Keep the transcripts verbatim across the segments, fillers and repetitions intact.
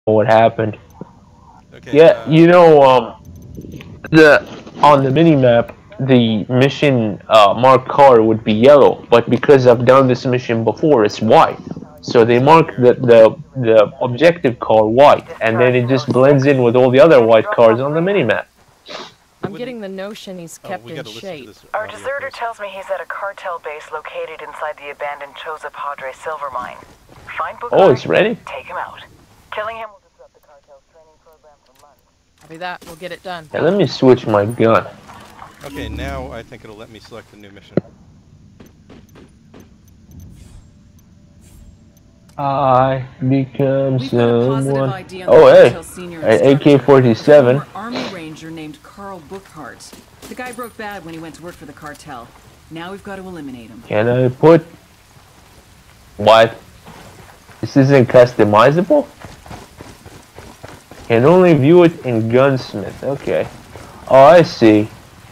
what happened. Okay. Yeah, Uh, you know, um, the on the mini map, the mission uh, marked car would be yellow, but because I've done this mission before, it's white. So they that's kind of mark the, weird. the the objective car white, and then it just blends in with all the other white cars on the mini map. I'm Wouldn't... getting the notion he's Oh, kept we in gotta listen to shape. this Our audio deserter first. tells me he's at a cartel base located inside the abandoned Choza Padre silver mine. Find Bukhari, Oh, it's ready? take him out. Killing him will disrupt the cartel's training program for months. Copy that. We'll get it done. Yeah, let me switch my gun. Okay, now I think it'll let me select a new mission. I become We've got a positive someone. I D on Oh, the hey, cartel senior an A K instructor, forty-seven. a former Army Ranger named Carl Buchart. The guy broke bad when he went to work for the cartel. Now we've got to eliminate him. Can I put... What? This isn't customizable? Can only view it in Gunsmith. Okay. Oh, I see.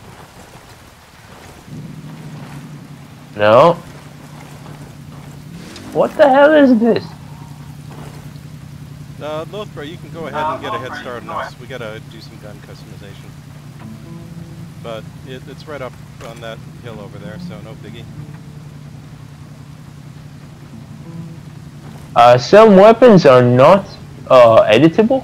No. What the hell is this? Uh, Lothbro, you can go ahead and get a head start on us. We gotta do some gun customization. But it, it's right up on that hill over there, so no biggie. Uh, some weapons are not uh, editable.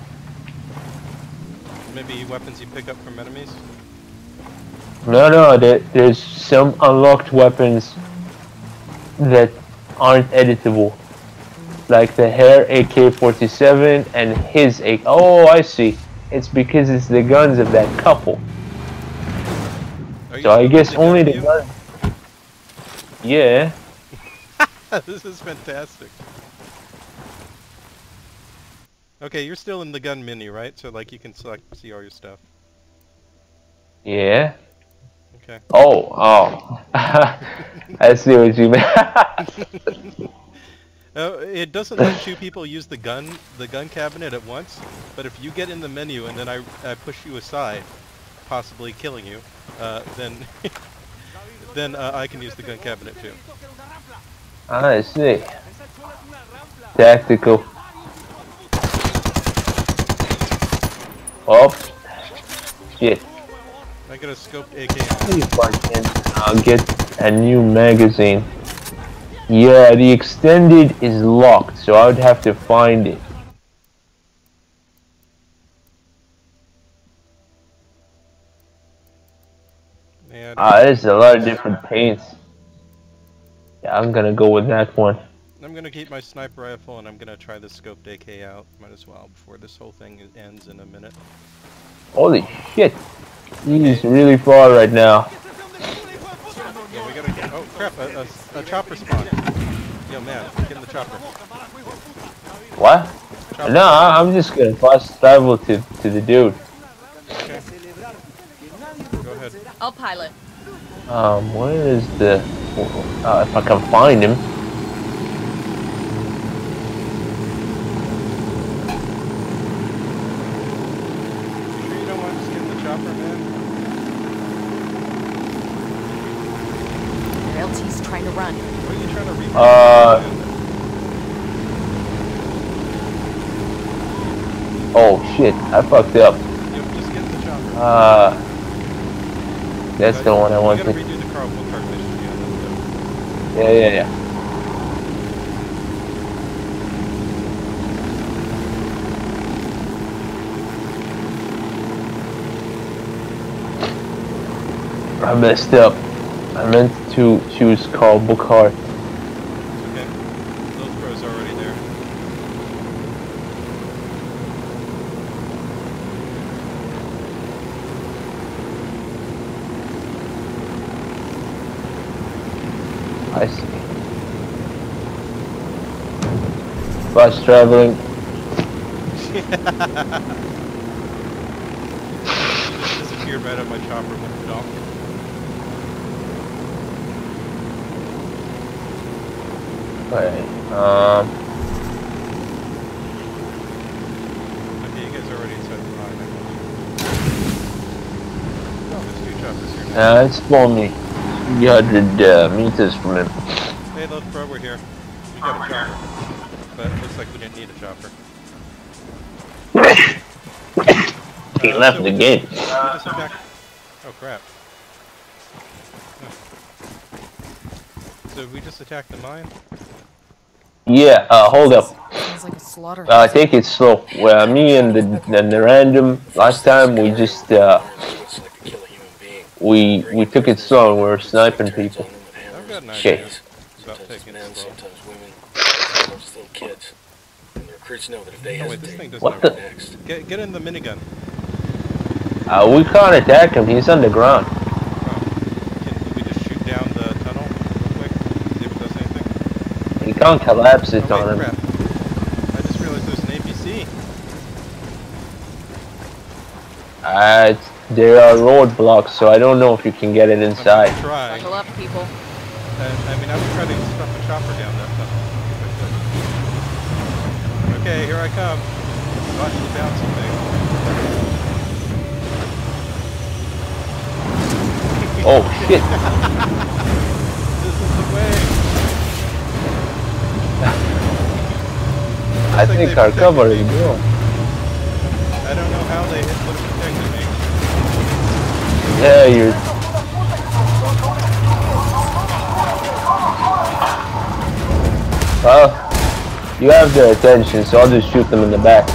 Maybe weapons you pick up from enemies? No, no, there, there's some unlocked weapons that aren't editable. Like the Hare A K forty-seven and his A K. Oh, I see. It's because it's the guns of that couple. So I guess only the guns. Yeah. This is fantastic. Okay, you're still in the gun menu, right? So like you can select, see all your stuff. Yeah. Okay. Oh, oh. I see what you mean. Uh, it doesn't let two people use the gun, the gun cabinet at once. But if you get in the menu and then I, I push you aside, possibly killing you, uh, then then uh, I can use the gun cabinet too. I see. Tactical. Oh. Shit. I got a scoped A K. See if I can uh, get a new magazine. Yeah, the extended is locked, so I would have to find it. Yeah, Ah, there's a lot of different paints. Yeah, I'm gonna go with that one. I'm gonna keep my sniper rifle and I'm gonna try the scoped A K out. Might as well before this whole thing ends in a minute. Holy shit! He's really far right now. Yeah, we gotta get. Oh crap! A, a, a chopper spawn. Yo man, get in the chopper. What? Chopper. No, I- I'm just gonna fast travel to to the dude. Okay. Go ahead. I'll pilot. Um, where is the? Uh, if I can find him. You sure you don't want to just get in the chopper, man? Your L T's trying to run. What are you trying to read? Uh. Oh shit! I fucked up. Yep, just get in the chopper. Uh. That's the one I You wanted. gotta redo the Carl Buchart mission. Yeah, that's Yeah, yeah, yeah. I messed up. I meant to choose Carl Buchart. okay. Those pros are already there. I see. Fast traveling. You just disappeared right out of my chopper with the dog. Right. Um. Okay, you guys are already inside the line. Oh, there's two choppers here now. Uh, it's for me. three hundred uh, meters from him. Hey, Love Pro, we're here. We got a chopper. But it looks like we didn't need a chopper. He Uh, left so the we game. Just, we just attacked... Oh crap. So we just attacked the mine? Yeah, uh, hold up. Sounds like a slaughterhouse. Uh, take it slow. Well, me and the, and the random, last time we just, uh, we, we took it slow and we were sniping people. I've got an Okay. idea about taking it slow. Kids. And the recruits know that if they Oh wait, this hesitate, thing doesn't What have the? a- Get, get in the minigun. Uh, we can't attack him, he's underground. Oh. Can we just shoot down the tunnel real quick? See if it does anything? You can't collapse it Oh on wait, him. crap. I just realized there's an A P C. Uh, it's, there are roadblocks, so I don't know if you can get it I'm inside. gonna try. Buckle up, people. Uh, I mean, I would try to stuff a chopper down that tunnel. If I could. Okay, here I come. Watch the bouncing thing. Oh shit! This is the way. I Looks like think they our protected cover me. is gone. I don't know how they hit would have protected me. Yeah, you're... Well, you have their attention, so I'll just shoot them in the back.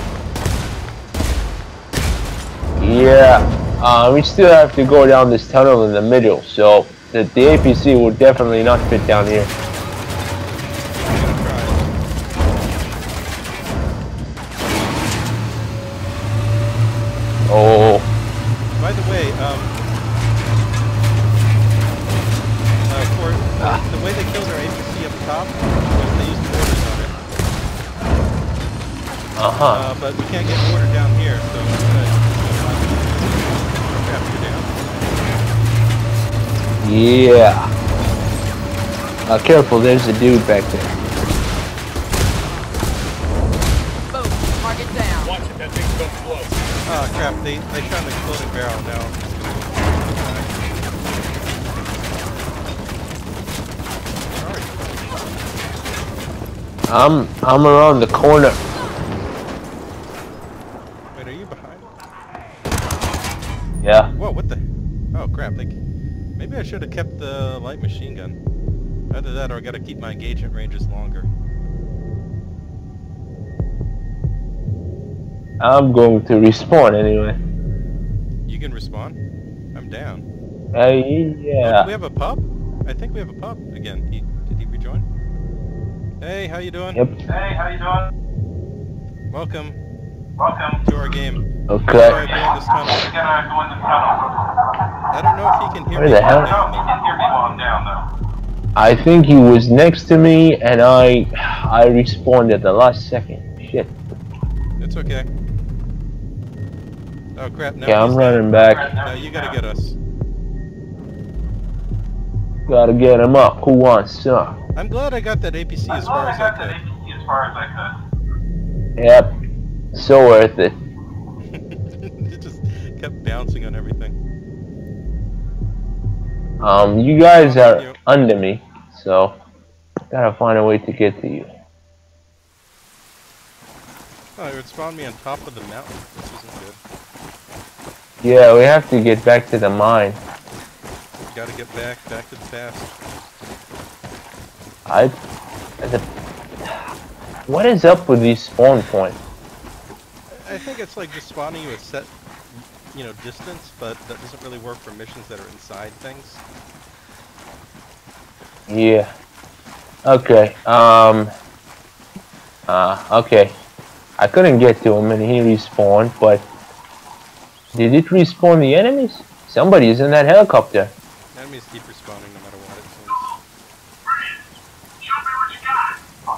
Yeah, uh, we still have to go down this tunnel in the middle, so the, the A P C will definitely not fit down here. I'm gonna try. Oh, By the way, um, uh, for Ah. the way they killed our A P C up top was they used mortars on it. uh-huh. Uh, but we can't get mortar down here, so we're gonna crap you down. Yeah. Uh, careful, there's a dude back there. Boom. Target down. watch it, that thing's gonna blow. Oh crap, they, they shot an exploding barrel now. It's gonna Where are you? I'm, I'm around the corner. Wait, are you behind? Yeah. Whoa, what the? Oh crap, they, maybe I should have kept the light machine gun. Either that or I gotta keep my engagement ranges longer. I'm going to respawn anyway. You can respawn? I'm down. Uh, Oh, do we yeah. have a pup? I think we have a pup again. He, did he rejoin? Hey, how you doing? Yep. Hey, how you doing? Welcome Welcome. to our game. Okay. Sorry, go in this tunnel. We're gonna go in the tunnel. I don't know if he can hear Where me. the from hell? No, down he though. can hear me while I'm down, though. I think he was next to me, and I, I respawned at the last second. Shit. It's okay. Oh crap, now Yeah, I'm he's running down. back. No, you gotta get us. Gotta get him up. Who wants some? I'm glad I got that A P C as I far as got I that could. A P C as far as I could. Yep. So worth it. It just kept bouncing on everything. Um, you guys are Yep. under me, so gotta find a way to get to you. Oh, it would spawn me on top of the mountain, which isn't good. Yeah, we have to get back to the mine. Gotta get back, back to the past. I, the, what is up with these spawn points? I think it's like just spawning you a set, you know, distance, but that doesn't really work for missions that are inside things. Yeah. Okay. Um. Uh. Okay. I couldn't get to him, and he respawned. But did it respawn the enemies? Somebody is in that helicopter. Enemies keep respawning no matter what it seems. Show me what you got.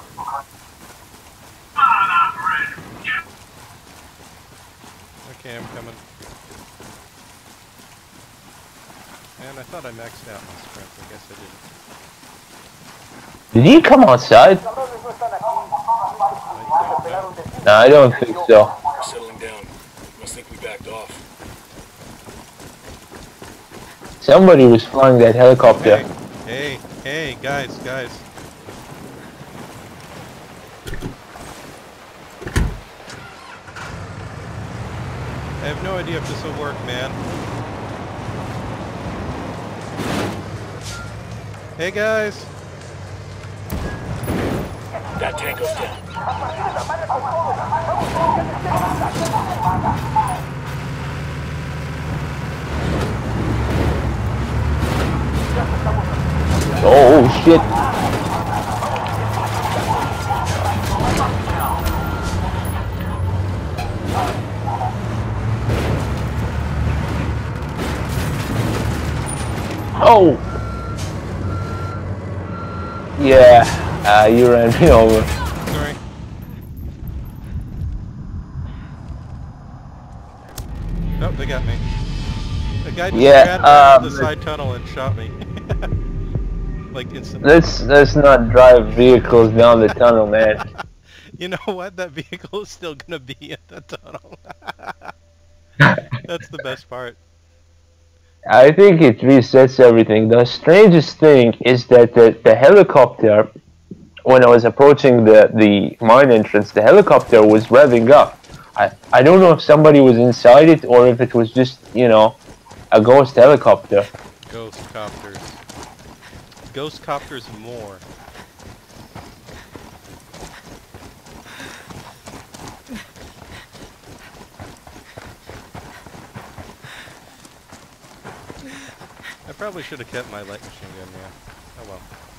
Okay, I'm coming. And I thought I maxed out my strength. I guess I didn't. Did he come outside? No, you don't. No, I don't think so. We're settling down. Must think we backed off. Somebody was flying that helicopter. Hey, hey, hey, guys, guys. I have no idea if this will work, man. Hey guys! That tango's down. Oh shit! Oh! Yeah, uh, you ran me over. Sorry. Oh, they got me. The guy just Yeah, ran uh, down the side tunnel and shot me. Like instantly. Let's let's not drive vehicles down the tunnel, man. You know what? That vehicle is still gonna be in the tunnel. That's the best part. I think it resets everything. The strangest thing is that the, the helicopter, when I was approaching the, the mine entrance, the helicopter was revving up. I, I don't know if somebody was inside it or if it was just, you know, a ghost helicopter. Ghost copters. Ghost copters more. I probably should have kept my light machine gun, yeah. Oh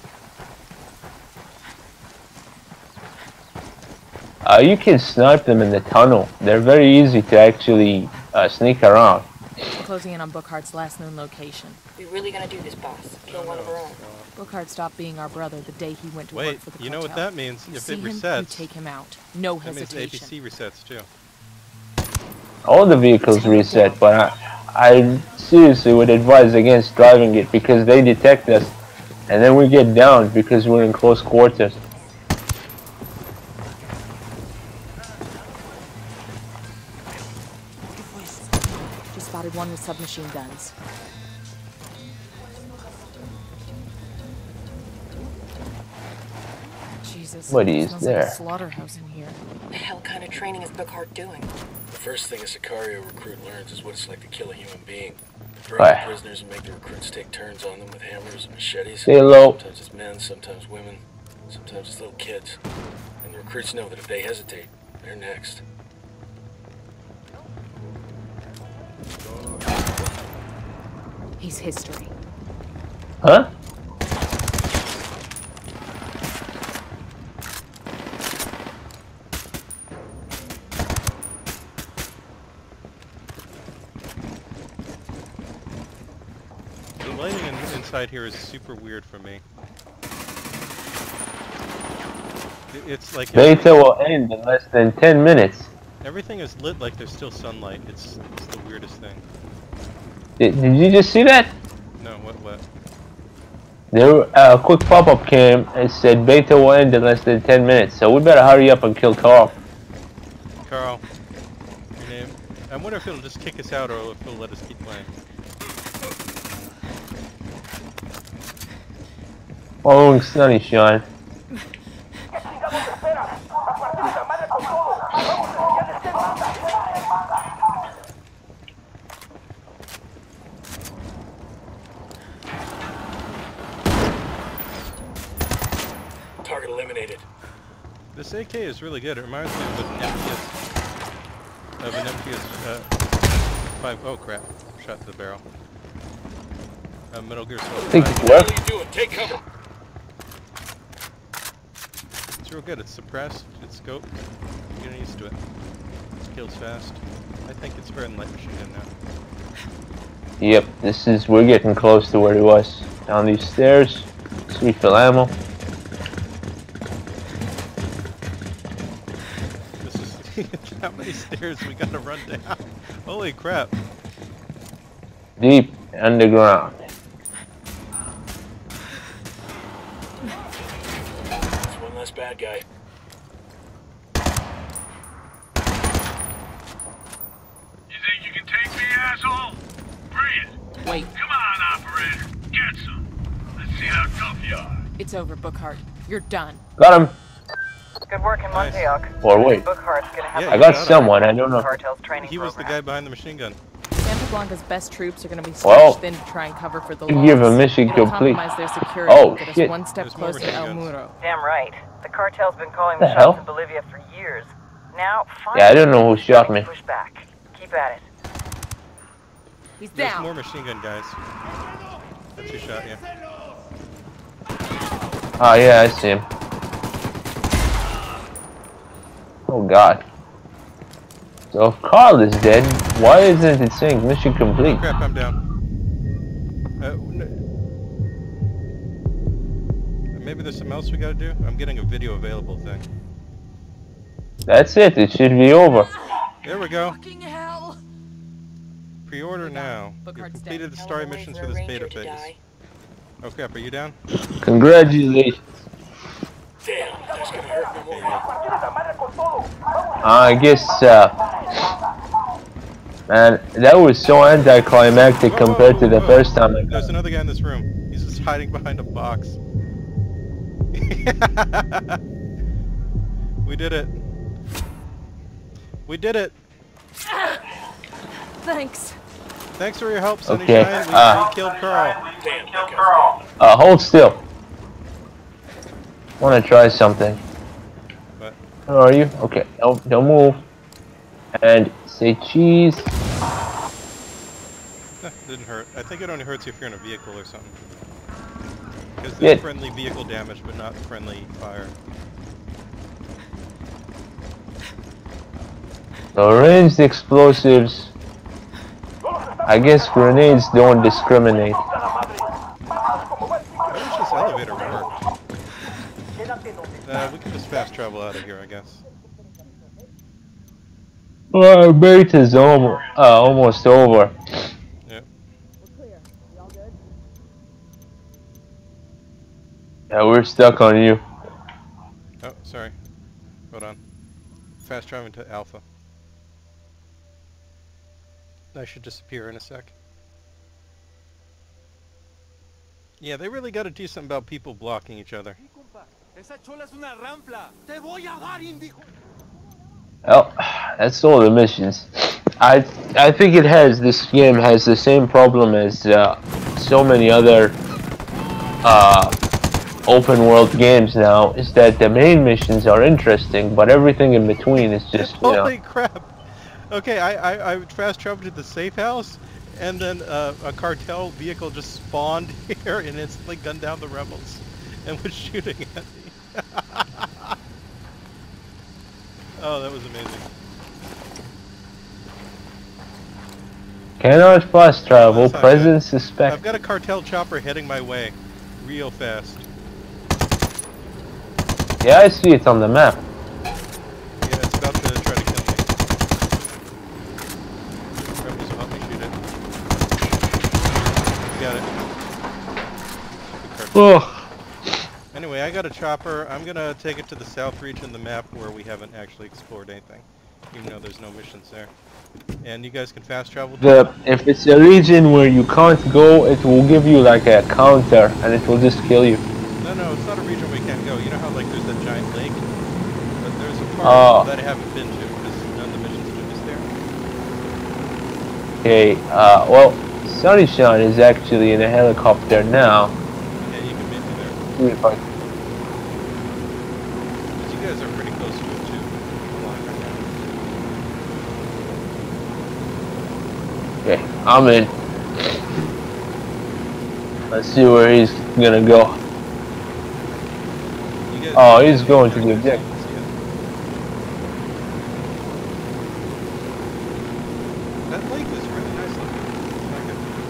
well. Uh, you can snipe them in the tunnel. They're very easy to actually uh, sneak around. Closing in on Bookhart's last known location. We really gonna do this, boss? Kill one of our own. Bookhart stopped being our brother the day he went to Wait, work for the you know what cartel. that means? You If see it him, you resets, take him out. No that means hesitation. A P C resets too. All the vehicles reset, but I, I seriously would advise against driving it because they detect us and then we get down because we're in close quarters. Just spotted one with submachine guns. Jesus. What is smells there? Like a slaughterhouse in here. What the hell kind of training is Bookhart doing? The first thing a Sicario recruit learns is what it's like to kill a human being. They break Right. prisoners and make the recruits take turns on them with hammers and machetes. Say hello. Sometimes it's men, sometimes women, sometimes it's little kids. And the recruits know that if they hesitate, they're next. He's history. Huh? The lighting in, inside here is super weird for me. It, it's like Beta will end in less than ten minutes. everything is lit like there's still sunlight. It's, it's the weirdest thing. Did, did you just see that? No, what, what? There, a uh, quick pop-up came and said beta will end in less than ten minutes, so we better hurry up and kill Carl. Carl, your name? I wonder if it'll just kick us out or if it'll let us keep playing. Following Sunny Shine. Target eliminated. This A K is really good. It reminds me of an M P S. Of an M P S uh, five. Oh crap! Shot to the barrel. Uh, Metal Gear Solid. I think five. it's What left. are you doing? Take cover. It's real good. It's suppressed. It's scoped. I'm getting used to it. It kills fast. I think it's better than light machine gun now. Yep, this is, we're getting close to where he was. Down these stairs. Sweet fill ammo. This is how many stairs we gotta run down. Holy crap! Deep underground. That's one less bad guy. You think you can take me, asshole? Bring it. Wait, Come on, operator. Get some. Let's see how tough you are. it's over, Bookhart. You're done. Got him. Good work in Nice. Montauk. Or wait, Bookhart's gonna have Yeah, a I you got got him. someone. I don't know. cartel's training He was the guy program. behind the machine gun. Santa Blanca's best troops are going to be Well, stretched thin to try and cover for the you loss. give a mission It'll complete. compromise their security Oh, and get shit. us one step There's more closer to machine El guns. Muro. Damn right. The cartel's been calling The the hell? shots in Bolivia for years. Now, finally, Yeah, I don't know who it's shot starting me. to Push back. Keep at it. He's There's down. more machine gun guys. That's who shot you. Oh yeah, I see him. Oh god. So if Carl is dead, why isn't it saying mission complete? Crap, I'm down. Uh, n- maybe there's something else we gotta do? I'm getting a video available thing. That's it, it should be over. There we go. Fucking hell! Pre-order now. You've Bookhart's completed the Hell of story a way missions for for a this ranger beta to phase. die. Oh crap, are you down? Congratulations. Damn, that's gonna hurt me more. I guess, uh, man, that was so anticlimactic Whoa, compared to the whoa. first time I got There's another guy in this room. He's just hiding behind a box. We did it. We did it. Thanks. Thanks for your help, Sunny Okay, Shine. We, uh, we killed Carl. Damn, that guy's Uh, hold still. Wanna try something. What? Where are you? Okay, don't, don't move. And say cheese. Eh, didn't hurt. I think it only hurts you if you're in a vehicle or something. Because Yeah. there's friendly vehicle damage, but not friendly fire. So ranged explosives. I guess grenades don't discriminate. I wish this elevator worked. Uh, we can just fast travel out of here, I guess. Well, our bait is almost, uh, almost over. Yep. Yeah, we're stuck on you. Oh, sorry. Hold on. Fast traveling to Alpha. I should disappear in a sec. Yeah, they really got to do something about people blocking each other. Well, that's all the missions. I I think it has, this game has the same problem as uh, so many other uh, open world games now, is that the main missions are interesting, but everything in between is just, you know. Holy crap! Okay, I, I, I fast traveled to the safe house, and then uh, a cartel vehicle just spawned here and instantly gunned down the rebels and was shooting at me. Oh, that was amazing. Cannot fast travel, That's not present good. suspect. I've got a cartel chopper heading my way, real fast. Yeah, I see it on the map. Yeah, it's about to try to kill me. Rebels will help me shoot it. You got it. Stupid cartel. Oh. Anyway, I got a chopper. I'm gonna take it to the south region of the map where we haven't actually explored anything, even though there's no missions there. And you guys can fast travel to The, if it's a region where you can't go, it will give you like a counter and it will just kill you. No, no, it's not a region we can't go. You know how like there's that giant lake? But there's a part Oh. that I haven't been to because none of the missions took us there. Okay, uh, well, Sunnyshine is actually in a helicopter now. Yeah, you can meet me there. See if I- Because you guys are pretty close to it too. Flying right Okay, I'm in. Let's see where he's gonna go. now. You guys Oh, he's going to the Yeah. objective. That lake is really nice looking. I like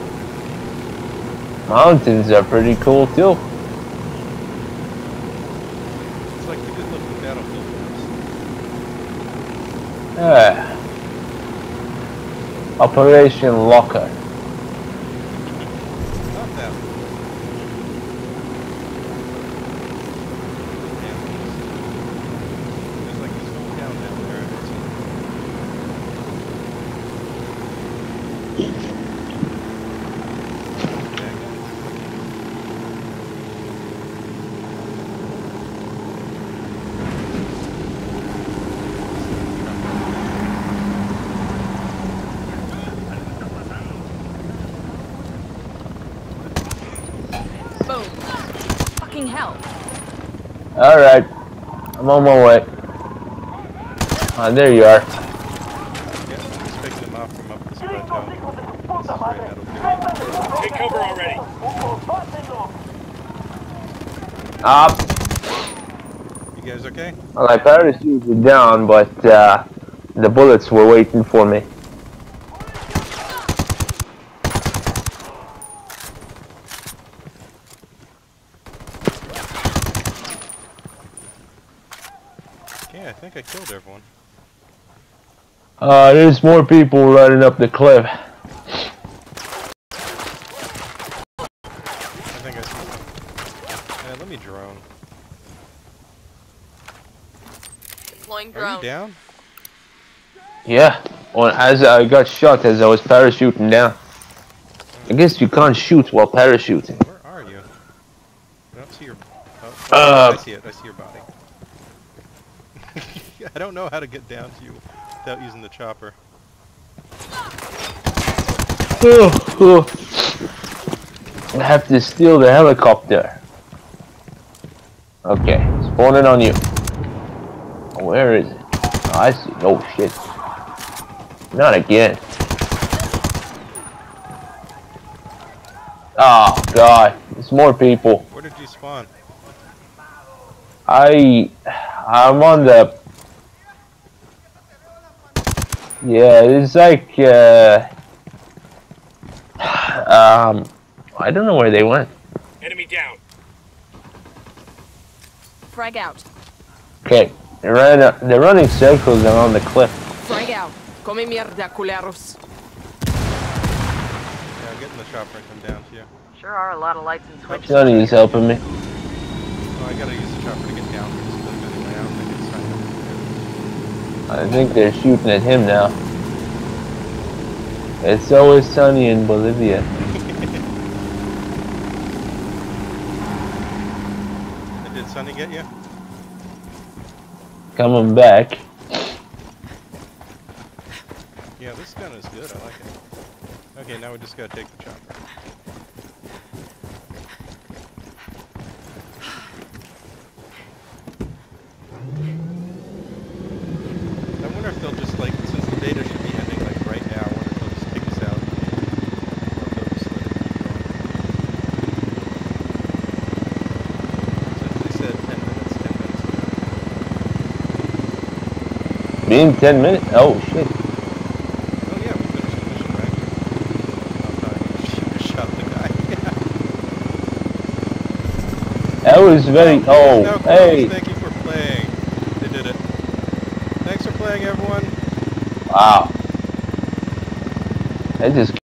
it. Mountains are pretty cool too. It's like the good looking battlefield maps. Yeah. Operation Locker. Not that one. There's like this whole town down there. I haven't seen. need help. Alright. I'm on my way. Ah, there you are. Yeah, I'm just picking them off from up this plateau. This is right out of Take cover already. Up. You guys okay? Well, I parachuted down, but uh, the bullets were waiting for me. Okay, I think I killed everyone. Uh, there's more people running up the cliff. I think I see some. Yeah, let me drone. Deploying Are drone. you down? Yeah. Well, as I got shot as I was parachuting down. I guess you can't shoot while parachuting. Where are you? I don't see your... Oh, Uh, I see it. I see your body. I don't know how to get down to you without using the chopper. Oh, oh. I have to steal the helicopter. Okay, spawning on you. Where is it? Oh, I see. Oh shit. Not again. Oh god, there's more people. Where did you spawn? I, I'm on the. Yeah, it's like. Uh, um, I don't know where they went. Enemy down. Frag out. Okay, they're running. They're running circles around the cliff. Frag out. Come mierda, culeros. Yeah, I'm getting the chopper and come down to you. Sure are a lot of lights and switches. Johnny is helping me. Oh, I gotta use the chopper to get down to this cliff anyway. I don't think it's time to I think they're shooting at him now. It's always sunny in Bolivia. Did Sonny get you? Coming back. Yeah, this gun is good. I like it. Okay, now we just gotta take the chopper. I wonder if they'll just like, since the beta should be ending like right now, I wonder if they'll just kick us out. Or if they'll just let it keep going. Since they said ten minutes, ten minutes. Being ten minutes? Oh shit. Oh yeah, we finished the mission, right? Oh, no, you shot the guy. That was very. Oh, Oh, now closed. hey. Thank you for playing. They did it. Thanks for playing, everyone. Wow. That just